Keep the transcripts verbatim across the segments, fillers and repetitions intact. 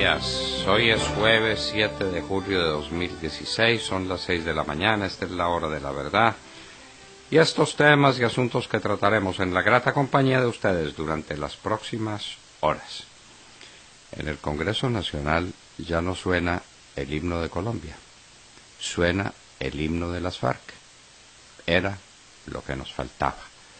días. Hoy es jueves siete de julio de dos mil dieciséis, son las seis de la mañana, esta es la hora de la verdad. Y estos temas y asuntos que trataremos en la grata compañía de ustedes durante las próximas horas. En el Congreso Nacional ya no suena el himno de Colombia, suena el himno de las FARC. Era lo que nos faltaba.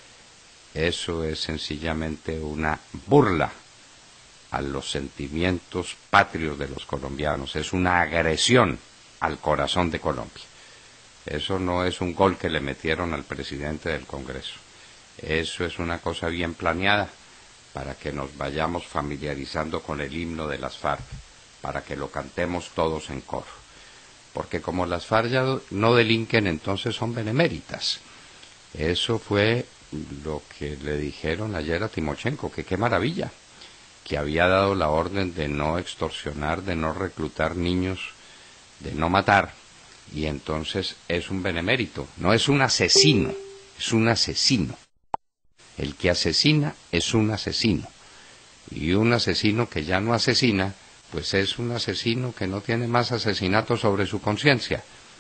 Eso es sencillamente una burla a los sentimientos patrios de los colombianos, es una agresión al corazón de Colombia. Eso no es un gol que le metieron al presidente del Congreso, eso es una cosa bien planeada para que nos vayamos familiarizando con el himno de las FARC, para que lo cantemos todos en coro, porque como las FARC ya no delinquen, entonces son beneméritas. Eso fue lo que le dijeron ayer a Timochenko, que qué maravilla, que había dado la orden de no extorsionar, de no reclutar niños, de no matar, y entonces es un benemérito, no es un asesino, es un asesino. El que asesina es un asesino, y un asesino que ya no asesina, pues es un asesino que no tiene más asesinatos sobre su conciencia.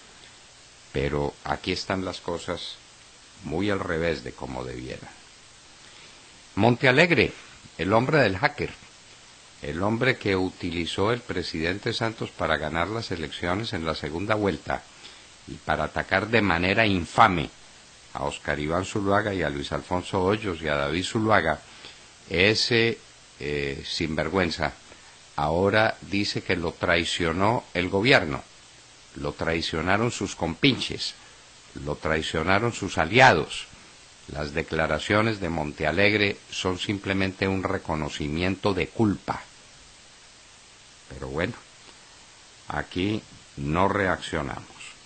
Pero aquí están las cosas muy al revés de como debieran. Montealegre, el hombre del hacker, el hombre que utilizó el presidente Santos para ganar las elecciones en la segunda vuelta y para atacar de manera infame a Óscar Iván Zuluaga y a Luis Alfonso Hoyos y a David Zuluaga, ese eh, sinvergüenza ahora dice que lo traicionó el gobierno, lo traicionaron sus compinches, lo traicionaron sus aliados. Las declaraciones de Montealegre son simplemente un reconocimiento de culpa. Pero bueno, aquí no reaccionamos.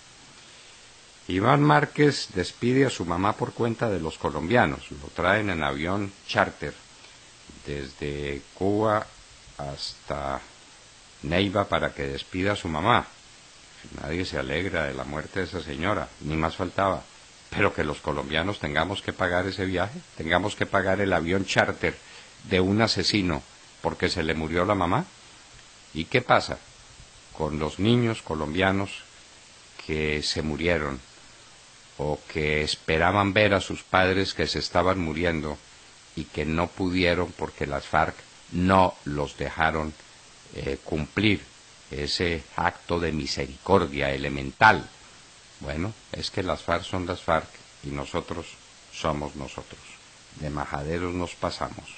Iván Márquez despide a su mamá por cuenta de los colombianos. Lo traen en avión charter desde Cuba hasta Neiva para que despida a su mamá. Nadie se alegra de la muerte de esa señora, ni más faltaba. Pero que los colombianos tengamos que pagar ese viaje, tengamos que pagar el avión charter de un asesino porque se le murió la mamá. ¿Y qué pasa con los niños colombianos que se murieron o que esperaban ver a sus padres que se estaban muriendo y que no pudieron porque las FARC no los dejaron eh, cumplir ese acto de misericordia elemental? Bueno, es que las FARC son las FARC y nosotros somos nosotros. De majaderos nos pasamos.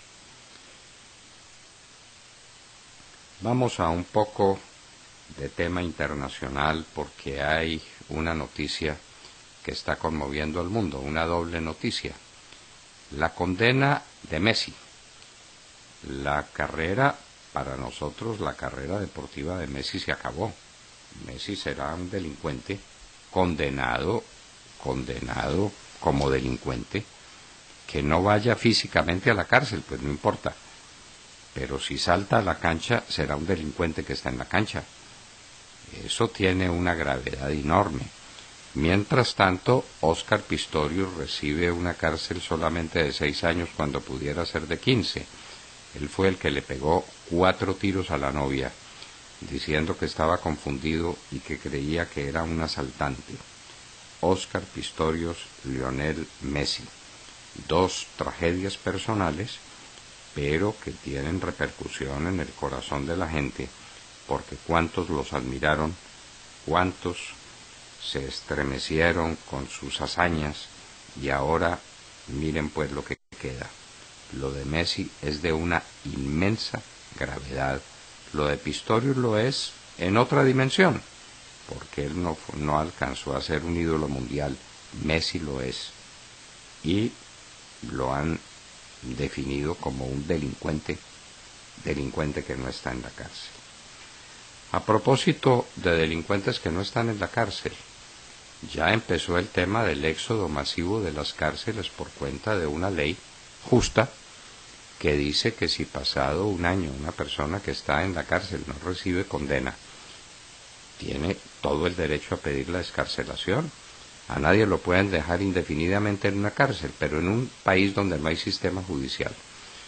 Vamos a un poco de tema internacional porque hay una noticia que está conmoviendo al mundo, una doble noticia. La condena de Messi. La carrera, para nosotros, la carrera deportiva de Messi se acabó. Messi será un delincuente condenado, condenado como delincuente, que no vaya físicamente a la cárcel, pues no importa. Pero si salta a la cancha, será un delincuente que está en la cancha. Eso tiene una gravedad enorme. Mientras tanto, Óscar Pistorius recibe una cárcel solamente de seis años cuando pudiera ser de quince. Él fue el que le pegó cuatro tiros a la novia, diciendo que estaba confundido y que creía que era un asaltante. Óscar Pistorius, Lionel Messi. Dos tragedias personales, pero que tienen repercusión en el corazón de la gente, porque cuántos los admiraron, cuántos se estremecieron con sus hazañas, y ahora miren pues lo que queda. Lo de Messi es de una inmensa gravedad, lo de Pistorius lo es en otra dimensión, porque él no, no alcanzó a ser un ídolo mundial, Messi lo es, y lo han definido como un delincuente, delincuente que no está en la cárcel. A propósito de delincuentes que no están en la cárcel, ya empezó el tema del éxodo masivo de las cárceles por cuenta de una ley justa que dice que si pasado un año una persona que está en la cárcel no recibe condena, tiene todo el derecho a pedir la excarcelación. A nadie lo pueden dejar indefinidamente en una cárcel, pero en un país donde no hay sistema judicial.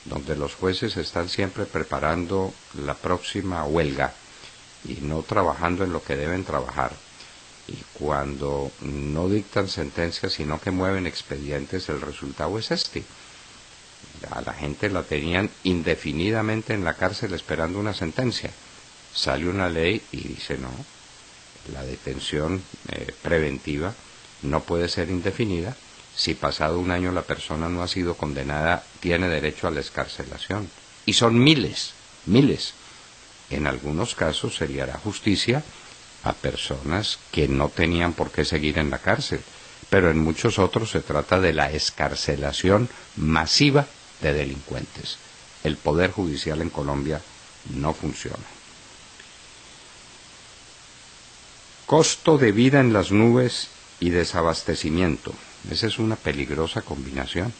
donde los jueces están siempre preparando la próxima huelga y no trabajando en lo que deben trabajar, y cuando no dictan sentencias sino que mueven expedientes, el resultado es este. A la gente la tenían indefinidamente en la cárcel esperando una sentencia. Sale una ley y dice no, la detención eh, preventiva no puede ser indefinida. Si pasado un año la persona no ha sido condenada, tiene derecho a la excarcelación. Y son miles, miles. En algunos casos se le hará justicia a personas que no tenían por qué seguir en la cárcel, pero en muchos otros se trata de la excarcelación masiva de delincuentes. El Poder Judicial en Colombia no funciona. Costo de vida en las nubes y desabastecimiento. Esa es una peligrosa combinación.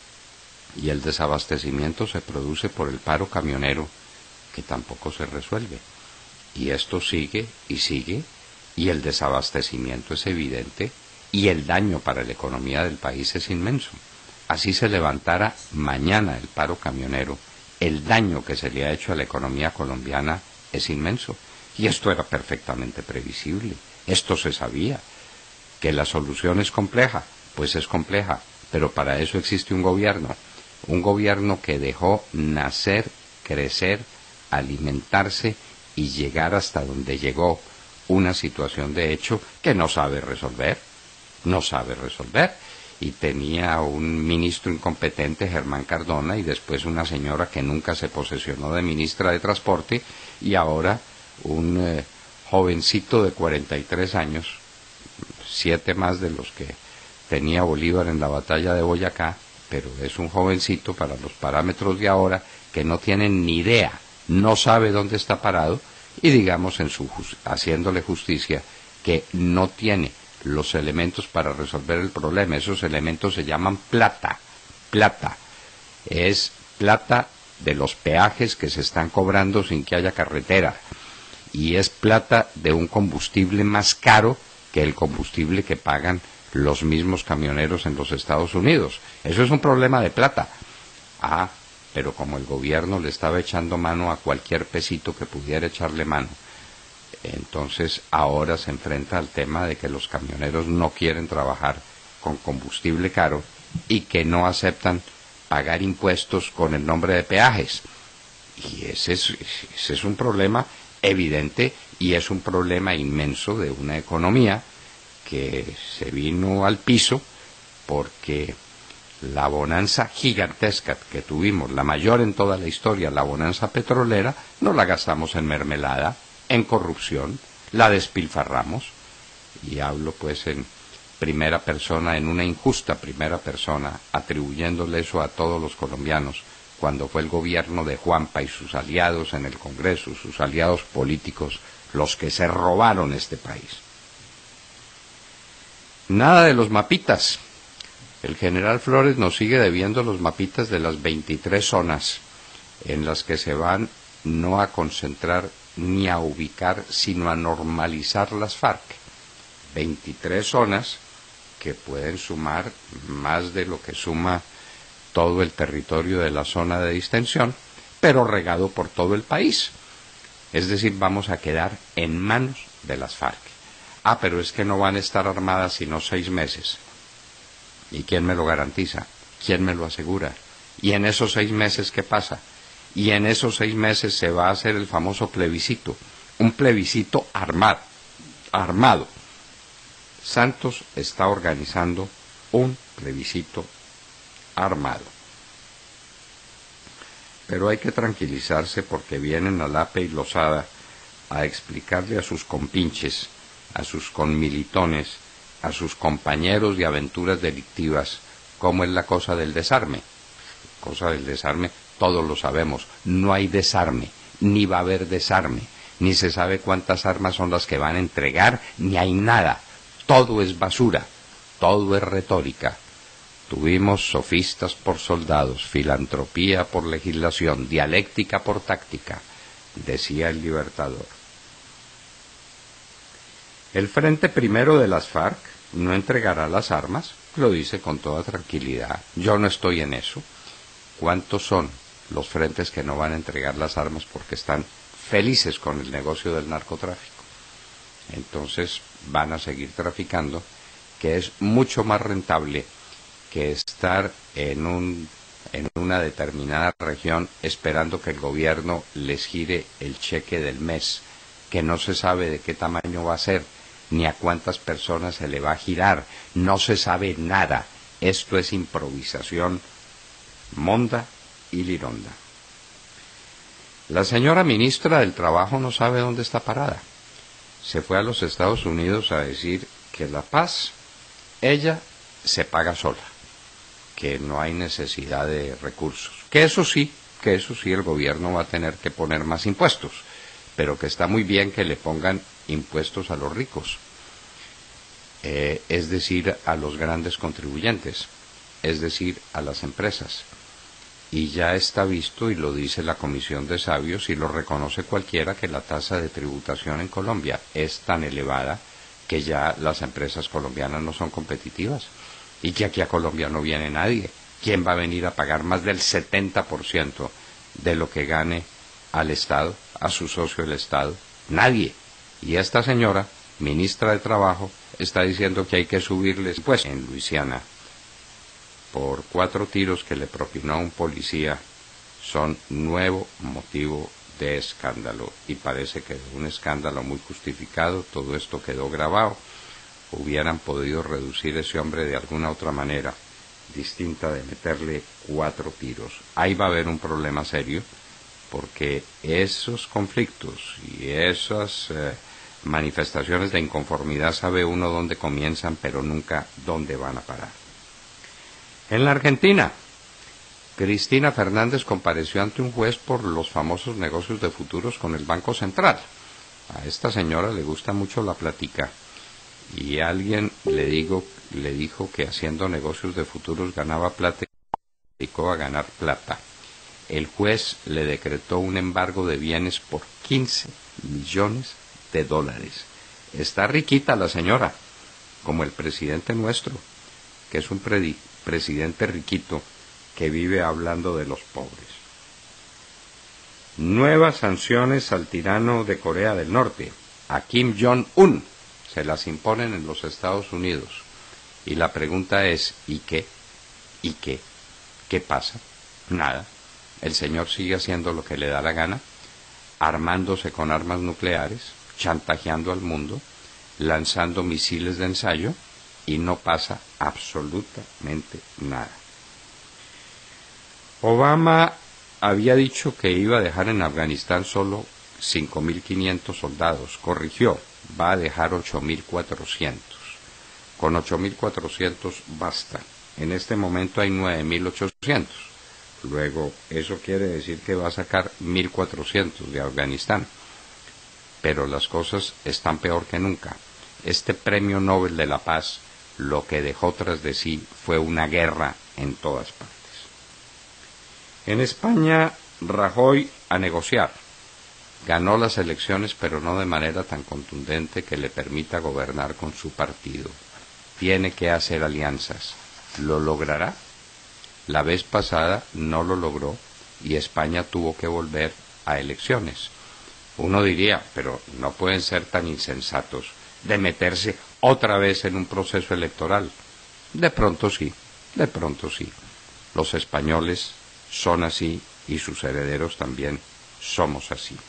Y el desabastecimiento se produce por el paro camionero, que tampoco se resuelve. Y esto sigue y sigue, y el desabastecimiento es evidente, y el daño para la economía del país es inmenso. Así se levantara mañana el paro camionero, el daño que se le ha hecho a la economía colombiana es inmenso. Y esto era perfectamente previsible. Esto se sabía. Que la solución es compleja, pues es compleja, pero para eso existe un gobierno. Un gobierno que dejó nacer, crecer, alimentarse y llegar hasta donde llegó una situación de hecho que no sabe resolver. No sabe resolver. Y tenía un ministro incompetente, Germán Cardona, y después una señora que nunca se posesionó de ministra de Transporte, y ahora un eh, jovencito de cuarenta y tres años, siete más de los que tenía Bolívar en la batalla de Boyacá, pero es un jovencito para los parámetros de ahora, que no tiene ni idea, no sabe dónde está parado, y digamos, en su haciéndole justicia, que no tiene los elementos para resolver el problema. Esos elementos se llaman plata, plata, es plata de los peajes que se están cobrando sin que haya carretera, y es plata de un combustible más caro que el combustible que pagan los mismos camioneros en los Estados Unidos. Eso es un problema de plata. Ah, pero como el gobierno le estaba echando mano a cualquier pesito que pudiera echarle mano, entonces ahora se enfrenta al tema de que los camioneros no quieren trabajar con combustible caro y que no aceptan pagar impuestos con el nombre de peajes. Y ese es, ese es un problema evidente, y es un problema inmenso de una economía que se vino al piso porque la bonanza gigantesca que tuvimos, la mayor en toda la historia, la bonanza petrolera, no la gastamos en mermelada, en corrupción, la despilfarramos. Y hablo pues en primera persona, en una injusta primera persona, atribuyéndole eso a todos los colombianos, cuando fue el gobierno de Juanpa y sus aliados en el Congreso, sus aliados políticos, los que se robaron este país. Nada de los mapitas. El general Flores nos sigue debiendo los mapitas de las veintitrés zonas en las que se van no a concentrar ni a ubicar, sino a normalizar las FARC. veintitrés zonas que pueden sumar más de lo que suma todo el territorio de la zona de distensión, pero regado por todo el país. Es decir, vamos a quedar en manos de las FARC. Ah, pero es que no van a estar armadas sino seis meses. ¿Y quién me lo garantiza? ¿Quién me lo asegura? ¿Y en esos seis meses qué pasa? Y en esos seis meses se va a hacer el famoso plebiscito, un plebiscito armado, armado. Santos está organizando un plebiscito armado. Pero hay que tranquilizarse porque vienen a Lape y Lozada a explicarle a sus compinches, a sus conmilitones, a sus compañeros de aventuras delictivas, cómo es la cosa del desarme. Cosa del desarme, todos lo sabemos, no hay desarme, ni va a haber desarme, ni se sabe cuántas armas son las que van a entregar, ni hay nada, todo es basura, todo es retórica. Tuvimos sofistas por soldados, filantropía por legislación, dialéctica por táctica, decía el Libertador. El Frente Primero de las FARC no entregará las armas, lo dice con toda tranquilidad. Yo no estoy en eso. ¿Cuántos son? los frentes que no van a entregar las armas porque están felices con el negocio del narcotráfico. Entonces van a seguir traficando, que es mucho más rentable que estar en un en una determinada región esperando que el gobierno les gire el cheque del mes, que no se sabe de qué tamaño va a ser, ni a cuántas personas se le va a girar, no se sabe nada. Esto es improvisación monda y lironda. La señora ministra del Trabajo no sabe dónde está parada. Se fue a los Estados Unidos a decir que la paz, ella se paga sola, que no hay necesidad de recursos, que eso sí, que eso sí el gobierno va a tener que poner más impuestos, pero que está muy bien que le pongan impuestos a los ricos, eh, es decir, a los grandes contribuyentes, es decir, a las empresas. Y ya está visto, y lo dice la Comisión de Sabios, y lo reconoce cualquiera, que la tasa de tributación en Colombia es tan elevada que ya las empresas colombianas no son competitivas, y que aquí a Colombia no viene nadie. ¿Quién va a venir a pagar más del setenta por ciento de lo que gane al Estado, a su socio el Estado? Nadie. Y esta señora, ministra de Trabajo, está diciendo que hay que subirles impuestos. En Luisiana, por cuatro tiros que le propinó a un policía, son nuevo motivo de escándalo, y parece que un escándalo muy justificado. Todo esto quedó grabado. Hubieran podido reducir ese hombre de alguna otra manera distinta de meterle cuatro tiros. Ahí va a haber un problema serio, porque esos conflictos y esas eh, manifestaciones de inconformidad, sabe uno dónde comienzan, pero nunca dónde van a parar. En la Argentina, Cristina Fernández compareció ante un juez por los famosos negocios de futuros con el Banco Central. A esta señora le gusta mucho la plática, y alguien le, digo, le dijo que haciendo negocios de futuros ganaba plata y se dedicó a ganar plata. El juez le decretó un embargo de bienes por quince millones de dólares. Está riquita la señora, como el presidente nuestro, que es un presidente riquito que vive hablando de los pobres. Nuevas sanciones al tirano de Corea del Norte, a Kim Jong-un. Se las imponen en los Estados Unidos. Y la pregunta es, ¿y qué? ¿Y qué? ¿Qué pasa? Nada. El señor sigue haciendo lo que le da la gana, armándose con armas nucleares, chantajeando al mundo, lanzando misiles de ensayo, y no pasa absolutamente nada. Obama había dicho que iba a dejar en Afganistán solo cinco mil quinientos soldados. Corrigió, va a dejar ocho mil cuatrocientos. Con ocho mil cuatrocientos basta. En este momento hay nueve mil ochocientos. Luego, eso quiere decir que va a sacar mil cuatrocientos de Afganistán. Pero las cosas están peor que nunca. Este premio Nobel de la Paz lo que dejó tras de sí fue una guerra en todas partes. En España, Rajoy a negociar. Ganó las elecciones, pero no de manera tan contundente que le permita gobernar con su partido. Tiene que hacer alianzas. ¿Lo logrará? La vez pasada no lo logró y España tuvo que volver a elecciones. Uno diría, pero no pueden ser tan insensatos de meterse otra vez en un proceso electoral. De pronto sí, de pronto sí. Los españoles son así y sus herederos también somos así.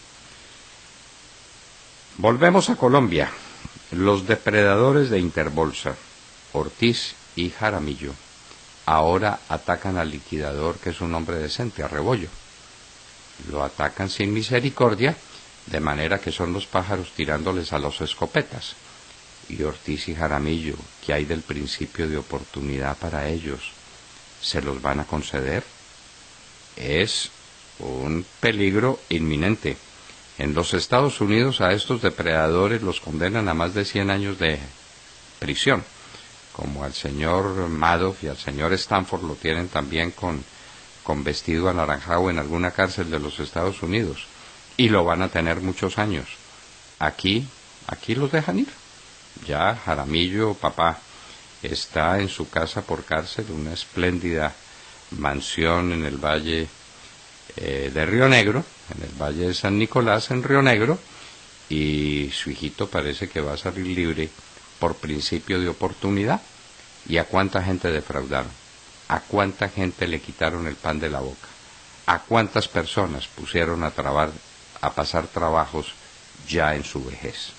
Volvemos a Colombia. Los depredadores de Interbolsa, Ortiz y Jaramillo, ahora atacan al liquidador, que es un hombre decente, a Rebollo. Lo atacan sin misericordia, de manera que son los pájaros tirándoles a los escopetas. Y Ortiz y Jaramillo, ¿qué hay del principio de oportunidad para ellos? ¿Se los van a conceder? Es un peligro inminente. En los Estados Unidos a estos depredadores los condenan a más de cien años de prisión, como al señor Madoff y al señor Stanford lo tienen también con, con vestido anaranjado en alguna cárcel de los Estados Unidos, y lo van a tener muchos años. Aquí, aquí los dejan ir. Ya Jaramillo, papá, está en su casa por cárcel, una espléndida mansión en el Valle eh, de Río Negro, en el Valle de San Nicolás, en Río Negro, y su hijito parece que va a salir libre por principio de oportunidad. ¿Y a cuánta gente defraudaron? ¿A cuánta gente le quitaron el pan de la boca? ¿A cuántas personas pusieron a, trabar, a pasar trabajos ya en su vejez?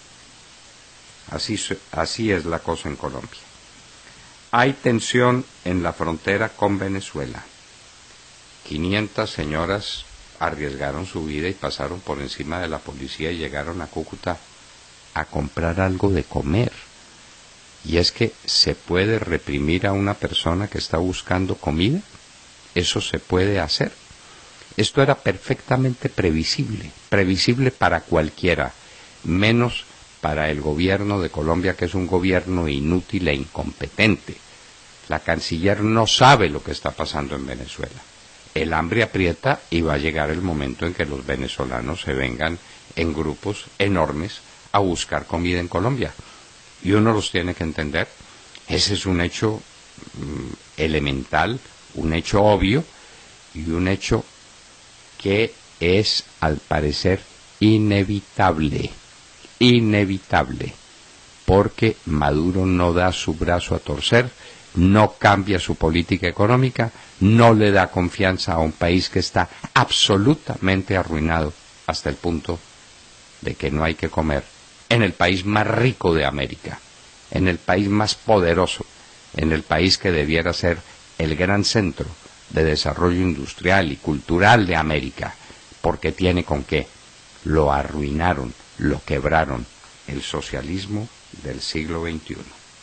Así, así es la cosa en Colombia. Hay tensión en la frontera con Venezuela. quinientas señoras arriesgaron su vida y pasaron por encima de la policía y llegaron a Cúcuta a comprar algo de comer. Y es que se puede reprimir a una persona que está buscando comida. Eso se puede hacer. Esto era perfectamente previsible, previsible para cualquiera, menos para el gobierno de Colombia, que es un gobierno inútil e incompetente. La canciller no sabe lo que está pasando en Venezuela. El hambre aprieta y va a llegar el momento en que los venezolanos se vengan en grupos enormes a buscar comida en Colombia. Y uno los tiene que entender. Ese es un hecho mm, elemental, un hecho obvio y un hecho que es, al parecer, inevitable. Inevitable. Porque Maduro no da su brazo a torcer, no cambia su política económica, no le da confianza a un país que está absolutamente arruinado hasta el punto de que no hay que comer en el país más rico de América, en el país más poderoso, en el país que debiera ser el gran centro de desarrollo industrial y cultural de América, porque tiene con qué. Lo arruinaron, lo quebraron, el socialismo del siglo veintiuno.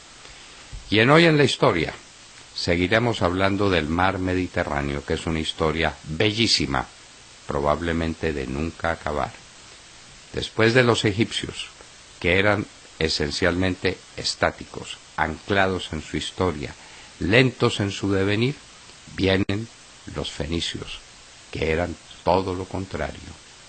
Y en Hoy en la Historia seguiremos hablando del mar Mediterráneo, que es una historia bellísima, probablemente de nunca acabar. Después de los egipcios, que eran esencialmente estáticos, anclados en su historia, lentos en su devenir, vienen los fenicios, que eran todo lo contrario,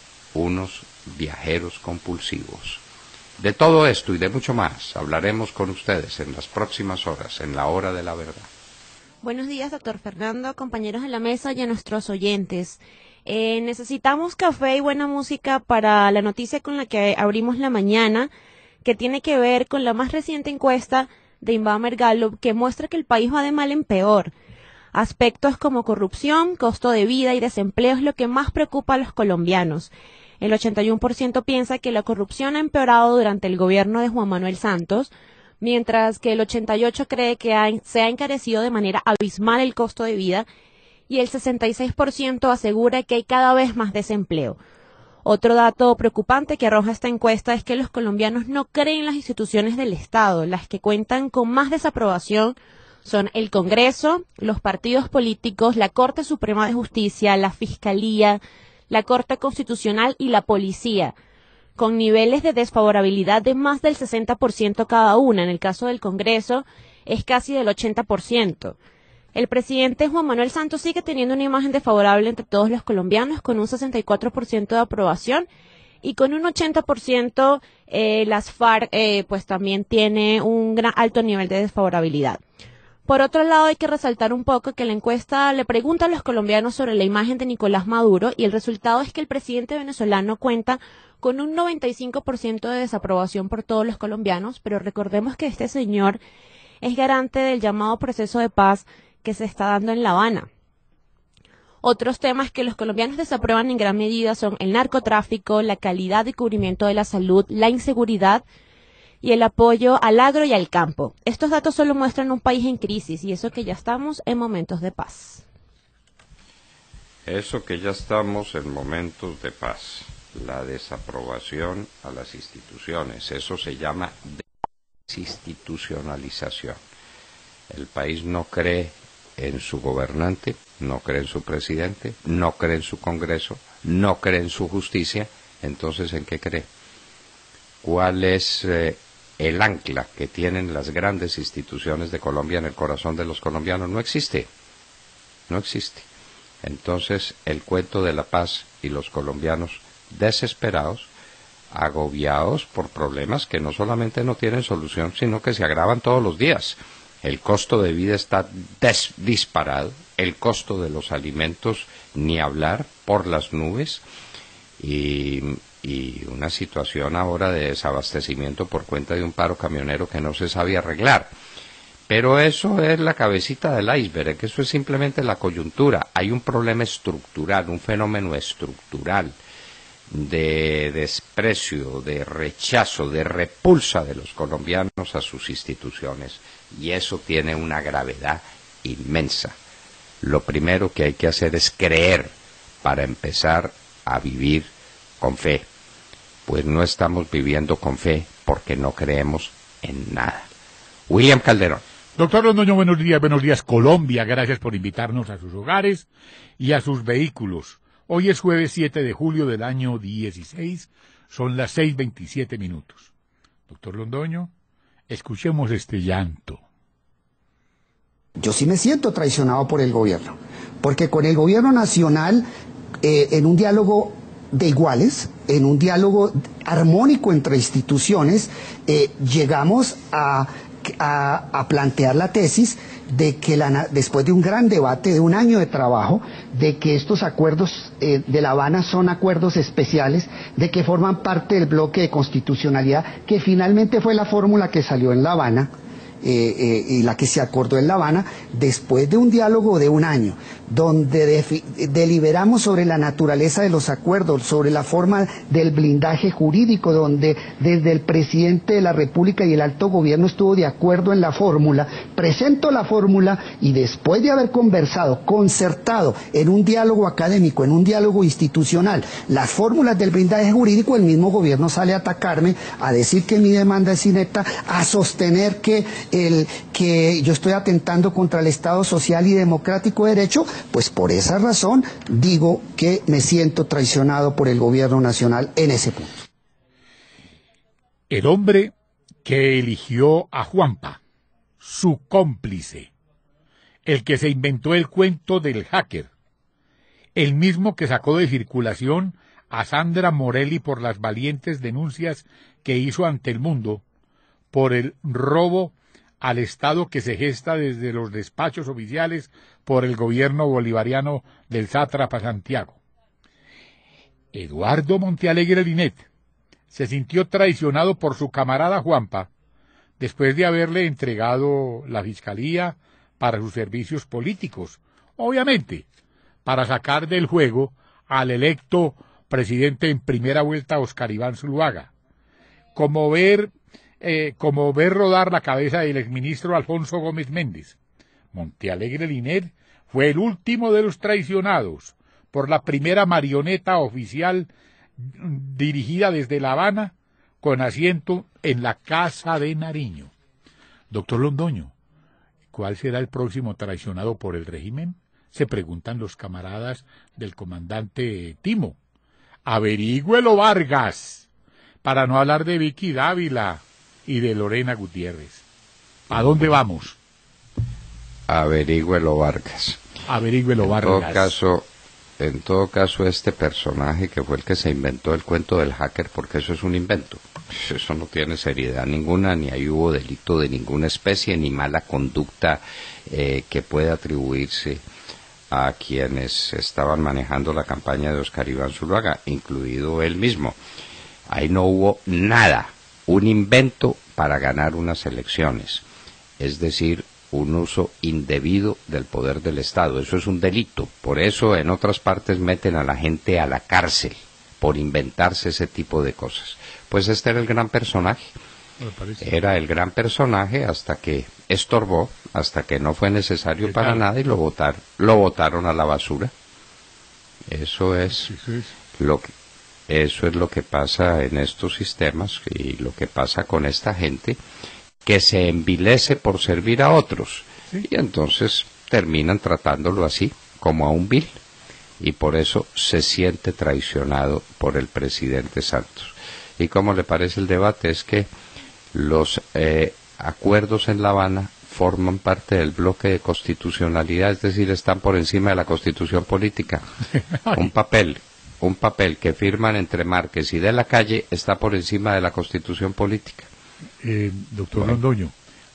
unos viajeros compulsivos. De todo esto y de mucho más hablaremos con ustedes en las próximas horas, en la Hora de la Verdad. Buenos días, doctor Fernando, compañeros de la mesa y a nuestros oyentes. Eh, necesitamos café y buena música para la noticia con la que abrimos la mañana, que tiene que ver con la más reciente encuesta de Inbamer Gallup, que muestra que el país va de mal en peor. Aspectos como corrupción, costo de vida y desempleo es lo que más preocupa a los colombianos. El ochenta y uno por ciento piensa que la corrupción ha empeorado durante el gobierno de Juan Manuel Santos, mientras que el ochenta y ocho por ciento cree que ha, se ha encarecido de manera abismal el costo de vida y el sesenta y seis por ciento asegura que hay cada vez más desempleo. Otro dato preocupante que arroja esta encuesta es que los colombianos no creen en las instituciones del Estado. Las que cuentan con más desaprobación son el Congreso, los partidos políticos, la Corte Suprema de Justicia, la Fiscalía, la Corte Constitucional y la Policía, con niveles de desfavorabilidad de más del sesenta por ciento cada una. En el caso del Congreso es casi del ochenta por ciento. El presidente Juan Manuel Santos sigue teniendo una imagen desfavorable entre todos los colombianos, con un sesenta y cuatro por ciento de aprobación y con un ochenta por ciento eh, las FARC eh, pues también tiene un gran alto nivel de desfavorabilidad. Por otro lado, hay que resaltar un poco que la encuesta le pregunta a los colombianos sobre la imagen de Nicolás Maduro y el resultado es que el presidente venezolano cuenta con un noventa y cinco por ciento de desaprobación por todos los colombianos, pero recordemos que este señor es garante del llamado proceso de paz que se está dando en La Habana. Otros temas que los colombianos desaprueban en gran medida son el narcotráfico, la calidad de cubrimiento de la salud, la inseguridad y el apoyo al agro y al campo. Estos datos solo muestran un país en crisis y eso que ya estamos en momentos de paz. Eso que ya estamos en momentos de paz. La desaprobación a las instituciones. Eso se llama desinstitucionalización. El país no cree en su gobernante, no cree en su presidente, no cree en su Congreso, no cree en su justicia. Entonces, ¿en qué cree? ¿Cuál es eh, el ancla que tienen las grandes instituciones de Colombia en el corazón de los colombianos? No existe, no existe. Entonces, el cuento de la paz y los colombianos desesperados, agobiados por problemas que no solamente no tienen solución, sino que se agravan todos los días. El costo de vida está des- disparado, el costo de los alimentos, ni hablar, por las nubes, y, y una situación ahora de desabastecimiento por cuenta de un paro camionero que no se sabe arreglar. Pero eso es la cabecita del iceberg, que eso es simplemente la coyuntura. Hay un problema estructural, un fenómeno estructural de desprecio, de rechazo, de repulsa de los colombianos a sus instituciones, y eso tiene una gravedad inmensa. Lo primero que hay que hacer es creer para empezar a vivir con fe. Pues no estamos viviendo con fe porque no creemos en nada. William Calderón. Doctor Londoño, buenos días, buenos días Colombia, gracias por invitarnos a sus hogares y a sus vehículos. Hoy es jueves siete de julio del año dieciséis, son las seis veintisiete minutos. Doctor Londoño, escuchemos este llanto. Yo sí me siento traicionado por el gobierno, porque con el gobierno nacional, eh, en un diálogo de iguales, en un diálogo armónico entre instituciones, eh, llegamos a, a, a plantear la tesis de que la, después de un gran debate, de un año de trabajo, de que estos acuerdos eh, de La Habana son acuerdos especiales, de que forman parte del bloque de constitucionalidad, que finalmente fue la fórmula que salió en La Habana, eh, eh, y la que se acordó en La Habana, después de un diálogo de un año, donde deliberamos sobre la naturaleza de los acuerdos, sobre la forma del blindaje jurídico, donde desde el presidente de la República y el alto gobierno estuvo de acuerdo en la fórmula, presento la fórmula y después de haber conversado, concertado en un diálogo académico, en un diálogo institucional, las fórmulas del blindaje jurídico, el mismo gobierno sale a atacarme, a decir que mi demanda es inepta, a sostener que, el, que yo estoy atentando contra el Estado social y democrático de derecho. Pues por esa razón digo que me siento traicionado por el gobierno nacional en ese punto. El hombre que eligió a Juanpa, su cómplice, el que se inventó el cuento del hacker, el mismo que sacó de circulación a Sandra Morelli por las valientes denuncias que hizo ante el mundo por el robo al Estado que se gesta desde los despachos oficiales por el gobierno bolivariano del sátrapa Santiago. Eduardo Montealegre Linet se sintió traicionado por su camarada Juanpa después de haberle entregado la fiscalía para sus servicios políticos, obviamente para sacar del juego al electo presidente en primera vuelta Oscar Iván Zuluaga, como ver Eh, como ver rodar la cabeza del exministro Alfonso Gómez Méndez. Montealegre Linet fue el último de los traicionados por la primera marioneta oficial dirigida desde La Habana con asiento en la Casa de Nariño. Doctor Londoño, ¿cuál será el próximo traicionado por el régimen? Se preguntan los camaradas del comandante Timo. Averígüelo, Vargas, para no hablar de Vicky Dávila y de Lorena Gutiérrez. ¿A dónde vamos? Averígüelo, Vargas. Averígüelo, Vargas. En todo caso, en todo caso, este personaje que fue el que se inventó el cuento del hacker, porque eso es un invento. Eso no tiene seriedad ninguna, ni ahí hubo delito de ninguna especie, ni mala conducta eh, que pueda atribuirse a quienes estaban manejando la campaña de Oscar Iván Zuluaga, incluido él mismo. Ahí no hubo nada. Un invento para ganar unas elecciones, es decir, un uso indebido del poder del Estado. Eso es un delito. Por eso en otras partes meten a la gente a la cárcel, por inventarse ese tipo de cosas. Pues este era el gran personaje. Era el gran personaje hasta que estorbó, hasta que no fue necesario para nada y lo botaron, lo botaron a la basura. Eso es lo que... Eso es lo que pasa en estos sistemas y lo que pasa con esta gente que se envilece por servir a otros. Sí. Y entonces terminan tratándolo así, como a un vil. Y por eso se siente traicionado por el presidente Santos. ¿Y cómo le parece el debate? Es que los eh, acuerdos en La Habana forman parte del bloque de constitucionalidad, es decir, están por encima de la constitución política. Un papel... Un papel que firman entre Márquez y de la Calle está por encima de la Constitución política. Eh, doctor bueno. Londoño,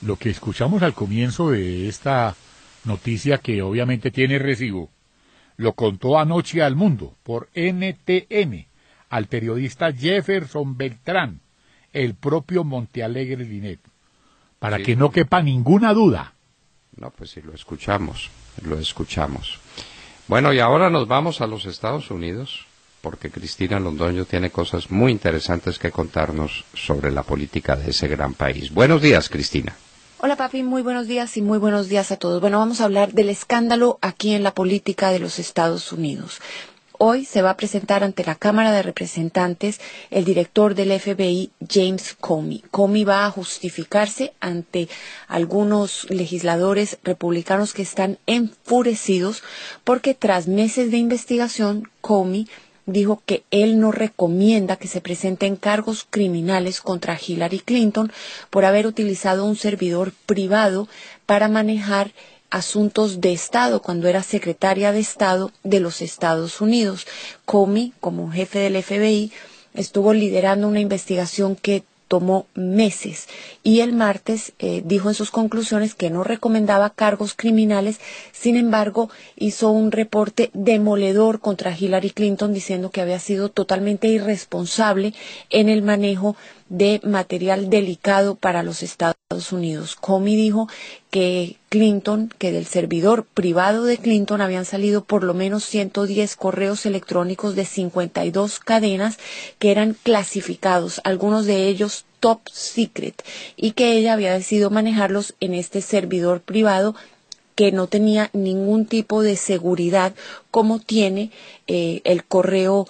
Lo que escuchamos al comienzo de esta noticia, que obviamente tiene recibo, lo contó anoche al Mundo por N T N al periodista Jefferson Beltrán, el propio Montealegre Linet, para sí, que no quepa ninguna duda. No, pues sí, lo escuchamos, lo escuchamos. Bueno, y ahora nos vamos a los Estados Unidos, porque Cristina Londoño tiene cosas muy interesantes que contarnos sobre la política de ese gran país. Buenos días, Cristina. Hola, papi, muy buenos días y muy buenos días a todos. Bueno, vamos a hablar del escándalo aquí en la política de los Estados Unidos. Hoy se va a presentar ante la Cámara de Representantes el director del F B I, James Comey. Comey va a justificarse ante algunos legisladores republicanos que están enfurecidos porque tras meses de investigación, Comey dijo que él no recomienda que se presenten cargos criminales contra Hillary Clinton por haber utilizado un servidor privado para manejar asuntos de Estado cuando era secretaria de Estado de los Estados Unidos. Comey, como jefe del F B I, estuvo liderando una investigación que tomó meses y el martes eh, dijo en sus conclusiones que no recomendaba cargos criminales. Sin embargo, hizo un reporte demoledor contra Hillary Clinton diciendo que había sido totalmente irresponsable en el manejo de material delicado para los Estados Unidos. Comey dijo que Clinton, que del servidor privado de Clinton habían salido por lo menos ciento diez correos electrónicos de cincuenta y dos cadenas que eran clasificados, algunos de ellos top secret, y que ella había decidido manejarlos en este servidor privado que no tenía ningún tipo de seguridad como tiene eh, el correo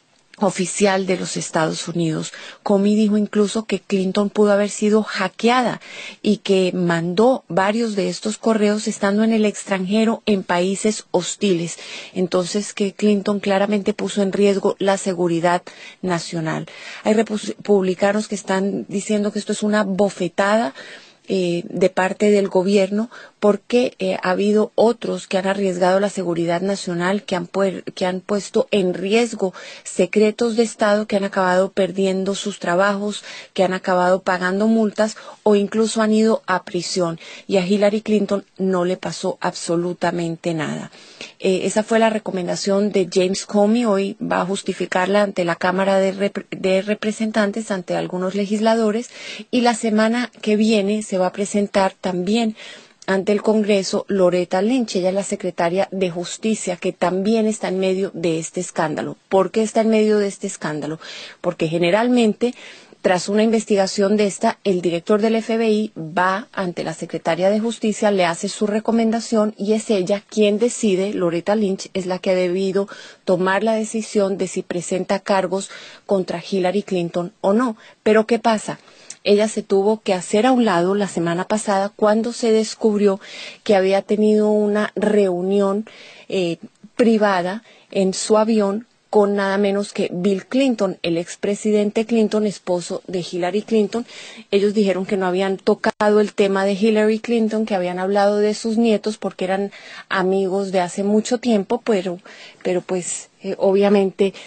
oficial de los Estados Unidos. Comey dijo incluso que Clinton pudo haber sido hackeada y que mandó varios de estos correos estando en el extranjero en países hostiles. Entonces que Clinton claramente puso en riesgo la seguridad nacional. Hay republicanos que están diciendo que esto es una bofetada Eh, de parte del gobierno porque eh, ha habido otros que han arriesgado la seguridad nacional, que han, pu que han puesto en riesgo secretos de Estado, que han acabado perdiendo sus trabajos, que han acabado pagando multas o incluso han ido a prisión. Y a Hillary Clinton no le pasó absolutamente nada. Eh, esa fue la recomendación de James Comey. Hoy va a justificarla ante la Cámara de, Rep de Representantes, ante algunos legisladores, y la semana que viene se va a presentar también ante el Congreso Loretta Lynch. Ella es la secretaria de Justicia, que también está en medio de este escándalo. ¿Por qué está en medio de este escándalo? Porque generalmente, tras una investigación de esta, el director del F B I va ante la secretaria de Justicia, le hace su recomendación y es ella quien decide. Loretta Lynch es la que ha debido tomar la decisión de si presenta cargos contra Hillary Clinton o no. Pero ¿qué pasa? Ella se tuvo que hacer a un lado la semana pasada cuando se descubrió que había tenido una reunión eh, privada en su avión con nada menos que Bill Clinton, el expresidente Clinton, esposo de Hillary Clinton. Ellos dijeron que no habían tocado el tema de Hillary Clinton, que habían hablado de sus nietos porque eran amigos de hace mucho tiempo, pero, pero pues eh, obviamente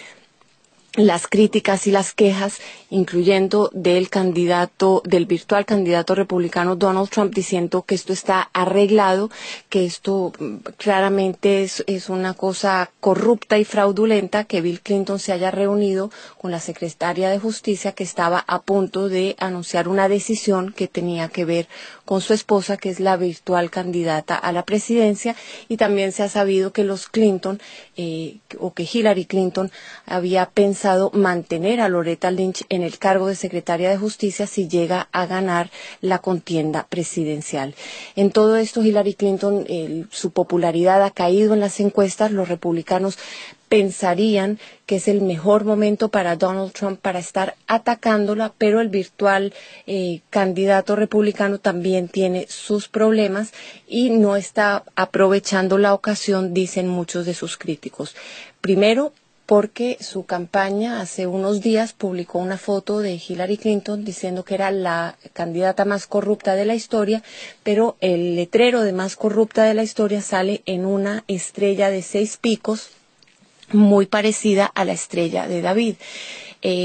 las críticas y las quejas, incluyendo del candidato, del virtual candidato republicano Donald Trump, diciendo que esto está arreglado, que esto claramente es, es una cosa corrupta y fraudulenta, que Bill Clinton se haya reunido con la secretaria de Justicia, que estaba a punto de anunciar una decisión que tenía que ver con su esposa, que es la virtual candidata a la presidencia. Y también se ha sabido que los Clinton, eh, o que Hillary Clinton había pensado mantener a Loretta Lynch en el cargo de secretaria de Justicia si llega a ganar la contienda presidencial. En todo esto, Hillary Clinton, eh, su popularidad ha caído en las encuestas. Los republicanos pensarían que es el mejor momento para Donald Trump para estar atacándola, pero el virtual eh, candidato republicano también tiene sus problemas y no está aprovechando la ocasión, dicen muchos de sus críticos. Primero, porque su campaña hace unos días publicó una foto de Hillary Clinton diciendo que era la candidata más corrupta de la historia, pero el letrero de más corrupta de la historia sale en una estrella de seis picos muy parecida a la estrella de David. Eh,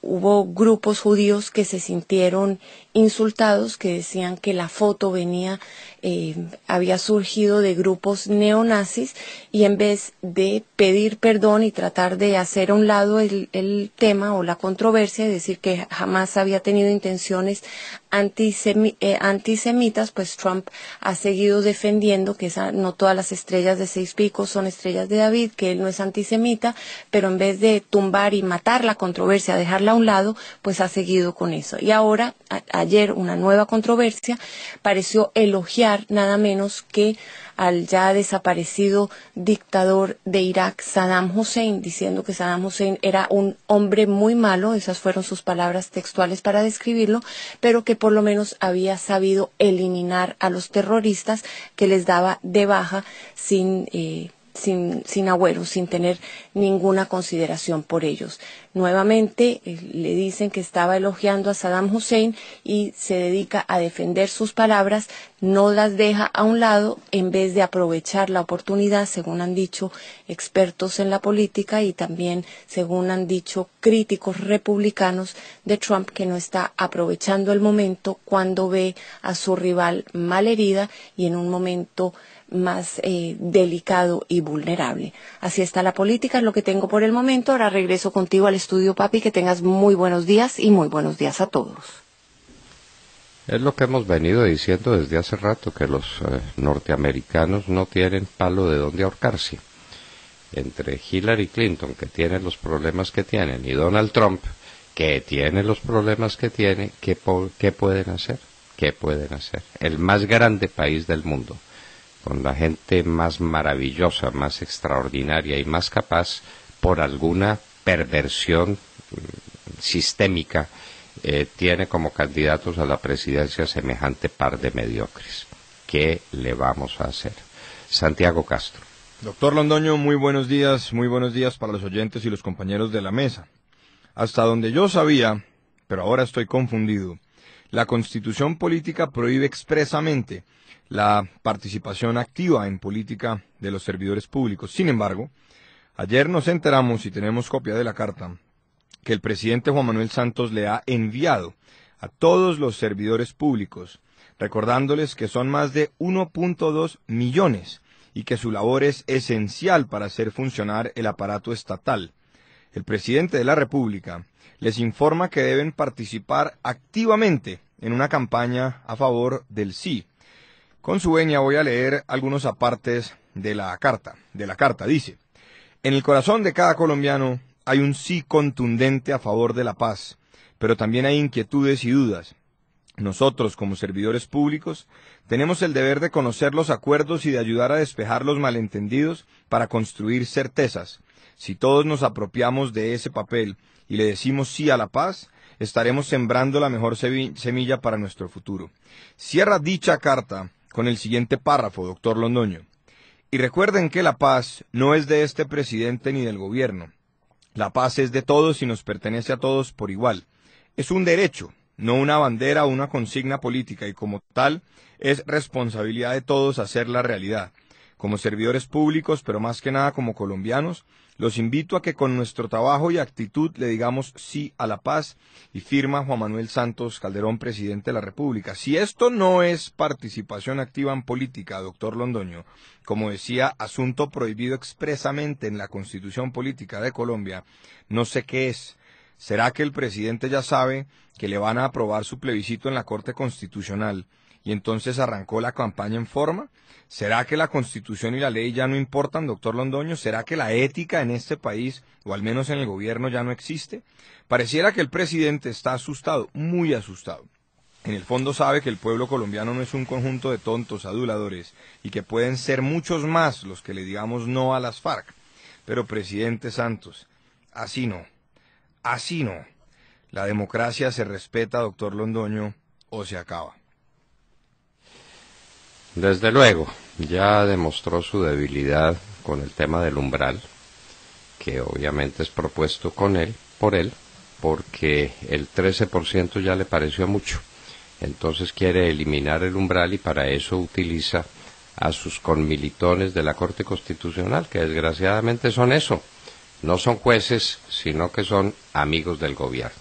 hubo grupos judíos que se sintieron insultados, que decían que la foto venía, eh, había surgido de grupos neonazis, y en vez de pedir perdón y tratar de hacer a un lado el, el tema o la controversia, y decir que jamás había tenido intenciones antisemi eh, antisemitas, pues Trump ha seguido defendiendo que esa, no todas las estrellas de seis picos son estrellas de David, que él no es antisemita, pero en vez de tumbar y matar la controversia, dejarla a un lado, pues ha seguido con eso. Y ahora, a, ayer, una nueva controversia pareció elogiar nada menos que al ya desaparecido dictador de Irak, Saddam Hussein, diciendo que Saddam Hussein era un hombre muy malo, esas fueron sus palabras textuales para describirlo, pero que por lo menos había sabido eliminar a los terroristas, que les daba de baja sin eh, sin, sin agüero, sin tener ninguna consideración por ellos. Nuevamente eh, le dicen que estaba elogiando a Saddam Hussein y se dedica a defender sus palabras, no las deja a un lado en vez de aprovechar la oportunidad, según han dicho expertos en la política y también según han dicho críticos republicanos de Trump, que no está aprovechando el momento cuando ve a su rival malherida y en un momento más eh, delicado y vulnerable. Así está la política, es lo que tengo por el momento. Ahora regreso contigo al estudio, papi, que tengas muy buenos días y muy buenos días a todos. Es lo que hemos venido diciendo desde hace rato, que los eh, norteamericanos no tienen palo de dónde ahorcarse. Entre Hillary Clinton, que tiene los problemas que tienen, y Donald Trump, que tiene los problemas que tiene, ¿qué, qué pueden hacer? ¿Qué pueden hacer? El más grande país del mundo, con la gente más maravillosa, más extraordinaria y más capaz, por alguna perversión sistémica, eh, tiene como candidatos a la presidencia semejante par de mediocres. ¿Qué le vamos a hacer? Santiago Castro. Doctor Londoño, muy buenos días, muy buenos días para los oyentes y los compañeros de la mesa. Hasta donde yo sabía, pero ahora estoy confundido, la Constitución Política prohíbe expresamente la participación activa en política de los servidores públicos. Sin embargo, ayer nos enteramos, y tenemos copia de la carta, que el presidente Juan Manuel Santos le ha enviado a todos los servidores públicos, recordándoles que son más de uno punto dos millones y que su labor es esencial para hacer funcionar el aparato estatal. El presidente de la República les informa que deben participar activamente en una campaña a favor del sí. Con su venia voy a leer algunos apartes de la carta. De la carta dice: en el corazón de cada colombiano hay un sí contundente a favor de la paz, pero también hay inquietudes y dudas. Nosotros, como servidores públicos, tenemos el deber de conocer los acuerdos y de ayudar a despejar los malentendidos para construir certezas. Si todos nos apropiamos de ese papel y le decimos sí a la paz, estaremos sembrando la mejor semilla para nuestro futuro. Cierra dicha carta con el siguiente párrafo, doctor Londoño. Y recuerden que la paz no es de este presidente ni del gobierno. La paz es de todos y nos pertenece a todos por igual. Es un derecho, no una bandera o una consigna política, y como tal, es responsabilidad de todos hacerla realidad. Como servidores públicos, pero más que nada como colombianos, los invito a que con nuestro trabajo y actitud le digamos sí a la paz, y firma Juan Manuel Santos Calderón, presidente de la República. Si esto no es participación activa en política, doctor Londoño, como decía, asunto prohibido expresamente en la Constitución Política de Colombia, no sé qué es. ¿Será que el presidente ya sabe que le van a aprobar su plebiscito en la Corte Constitucional y entonces arrancó la campaña en forma? ¿Será que la Constitución y la ley ya no importan, doctor Londoño? ¿Será que la ética en este país, o al menos en el gobierno, ya no existe? Pareciera que el presidente está asustado, muy asustado. En el fondo sabe que el pueblo colombiano no es un conjunto de tontos aduladores y que pueden ser muchos más los que le digamos no a las FARC. Pero, presidente Santos, así no, así no. La democracia se respeta, doctor Londoño, o se acaba. Desde luego, ya demostró su debilidad con el tema del umbral, que obviamente es propuesto con él, por él, porque el trece por ciento ya le pareció mucho. Entonces quiere eliminar el umbral y para eso utiliza a sus conmilitones de la Corte Constitucional, que desgraciadamente son eso. No son jueces, sino que son amigos del gobierno.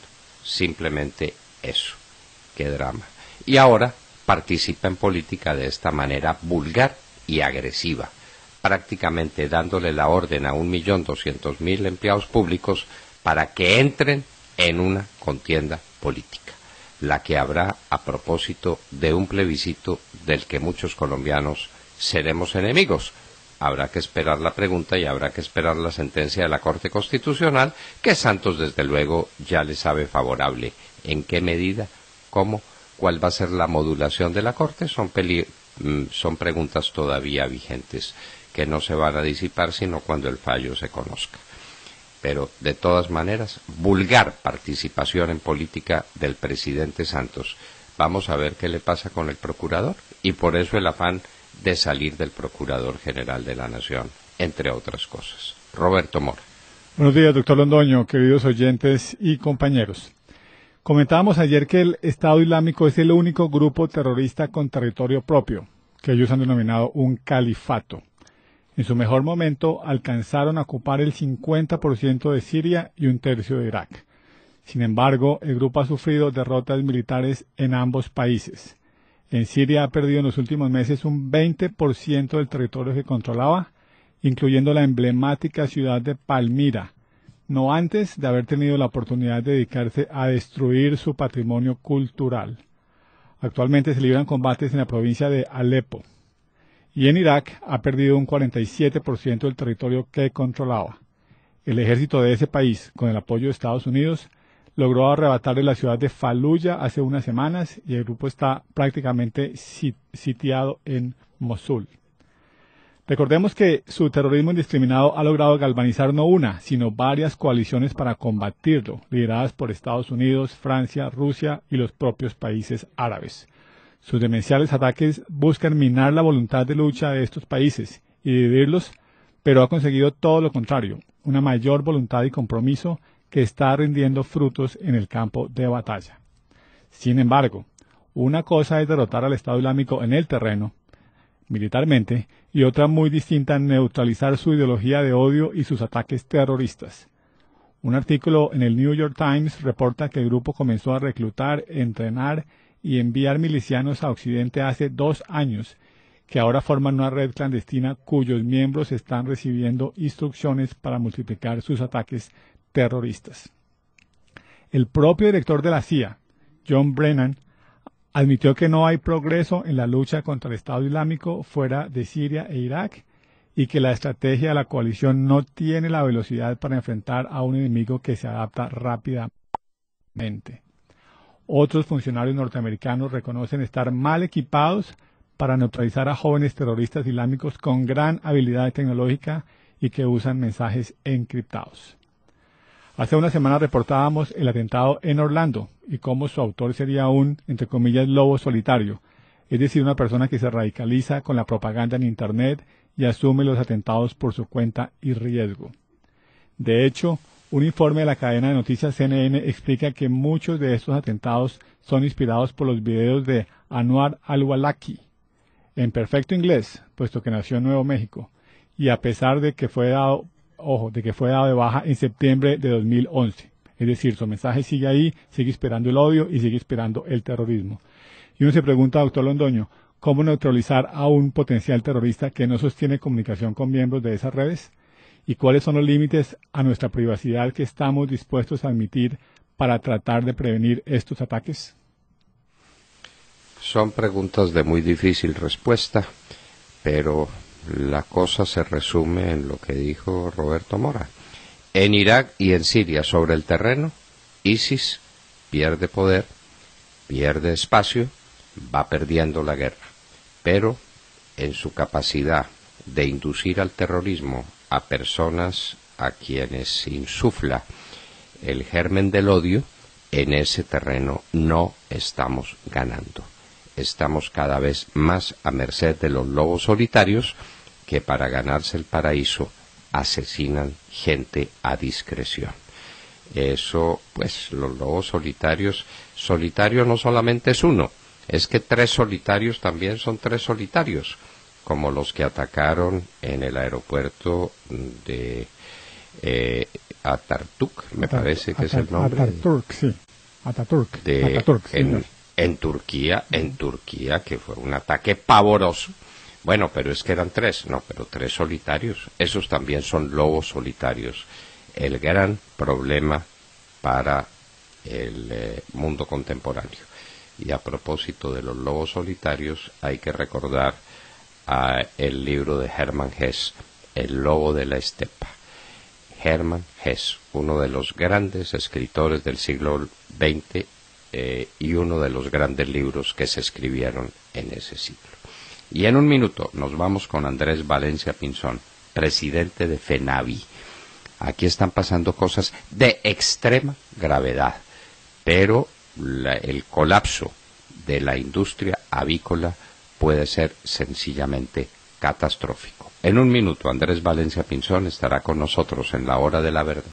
simplemente eso. Qué drama. Y ahora participa en política de esta manera vulgar y agresiva, prácticamente dándole la orden a un millón doscientos mil empleados públicos para que entren en una contienda política, la que habrá a propósito de un plebiscito del que muchos colombianos seremos enemigos. Habrá que esperar la pregunta y habrá que esperar la sentencia de la Corte Constitucional, que Santos desde luego ya le sabe favorable. ¿En qué medida? ¿Cómo? ¿Cuál va a ser la modulación de la Corte? Son, peli son preguntas todavía vigentes, que no se van a disipar sino cuando el fallo se conozca. Pero, de todas maneras, vulgar participación en política del presidente Santos. Vamos a ver qué le pasa con el procurador, y por eso el afán de salir del Procurador General de la Nación, entre otras cosas. Roberto Mora. Buenos días, doctor Londoño, queridos oyentes y compañeros. Comentábamos ayer que el Estado Islámico es el único grupo terrorista con territorio propio, que ellos han denominado un califato. En su mejor momento alcanzaron a ocupar el cincuenta por ciento de Siria y un tercio de Irak. Sin embargo, el grupo ha sufrido derrotas militares en ambos países. En Siria ha perdido en los últimos meses un veinte por ciento del territorio que controlaba, incluyendo la emblemática ciudad de Palmira, no antes de haber tenido la oportunidad de dedicarse a destruir su patrimonio cultural. Actualmente se libran combates en la provincia de Alepo. Y en Irak ha perdido un cuarenta y siete por ciento del territorio que controlaba. El ejército de ese país, con el apoyo de Estados Unidos, logró arrebatarle la ciudad de Faluya hace unas semanas y el grupo está prácticamente sitiado en Mosul. Recordemos que su terrorismo indiscriminado ha logrado galvanizar no una, sino varias coaliciones para combatirlo, lideradas por Estados Unidos, Francia, Rusia y los propios países árabes. Sus demenciales ataques buscan minar la voluntad de lucha de estos países y dividirlos, pero ha conseguido todo lo contrario, una mayor voluntad y compromiso que está rindiendo frutos en el campo de batalla. Sin embargo, una cosa es derrotar al Estado Islámico en el terreno, militarmente, y otra muy distinta, neutralizar su ideología de odio y sus ataques terroristas. Un artículo en el New York Times reporta que el grupo comenzó a reclutar, entrenar y enviar milicianos a Occidente hace dos años, que ahora forman una red clandestina cuyos miembros están recibiendo instrucciones para multiplicar sus ataques terroristas. El propio director de la C I A, John Brennan, admitió que no hay progreso en la lucha contra el Estado Islámico fuera de Siria e Irak y que la estrategia de la coalición no tiene la velocidad para enfrentar a un enemigo que se adapta rápidamente. Otros funcionarios norteamericanos reconocen estar mal equipados para neutralizar a jóvenes terroristas islámicos con gran habilidad tecnológica y que usan mensajes encriptados. Hace una semana reportábamos el atentado en Orlando y cómo su autor sería un, entre comillas, lobo solitario, es decir, una persona que se radicaliza con la propaganda en Internet y asume los atentados por su cuenta y riesgo. De hecho, un informe de la cadena de noticias C N N explica que muchos de estos atentados son inspirados por los videos de Anwar al-Awlaki, en perfecto inglés, puesto que nació en Nuevo México, y a pesar de que fue dado Ojo, de que fue dado de baja en septiembre de dos mil once. Es decir, su mensaje sigue ahí, sigue esperando el odio y sigue esperando el terrorismo. Y uno se pregunta, doctor Londoño, ¿cómo neutralizar a un potencial terrorista que no sostiene comunicación con miembros de esas redes? ¿Y cuáles son los límites a nuestra privacidad que estamos dispuestos a admitir para tratar de prevenir estos ataques? Son preguntas de muy difícil respuesta, pero la cosa se resume en lo que dijo Roberto Mora. En Irak y en Siria, sobre el terreno, ISIS pierde poder, pierde espacio, va perdiendo la guerra. Pero en su capacidad de inducir al terrorismo a personas a quienes insufla el germen del odio, en ese terreno no estamos ganando. Estamos cada vez más a merced de los lobos solitarios que para ganarse el paraíso asesinan gente a discreción. Eso, pues, los lobos solitarios, solitario no solamente es uno, es que tres solitarios también son tres solitarios, como los que atacaron en el aeropuerto de eh, Atatürk, me parece que es el nombre. Atatürk, sí. Ataturk. de Ataturk, en, señor. en Turquía, en Turquía, que fue un ataque pavoroso. Bueno, pero es que eran tres, no, pero tres solitarios. Esos también son lobos solitarios. El gran problema para el eh, mundo contemporáneo. Y a propósito de los lobos solitarios, hay que recordar a el libro de Hermann Hesse, El lobo de la estepa. Hermann Hesse, uno de los grandes escritores del siglo veinte eh, y uno de los grandes libros que se escribieron en ese siglo. Y en un minuto nos vamos con Andrés Valencia Pinzón, presidente de FENAVI. Aquí están pasando cosas de extrema gravedad, pero la, el colapso de la industria avícola puede ser sencillamente catastrófico. En un minuto, Andrés Valencia Pinzón estará con nosotros en la Hora de la Verdad.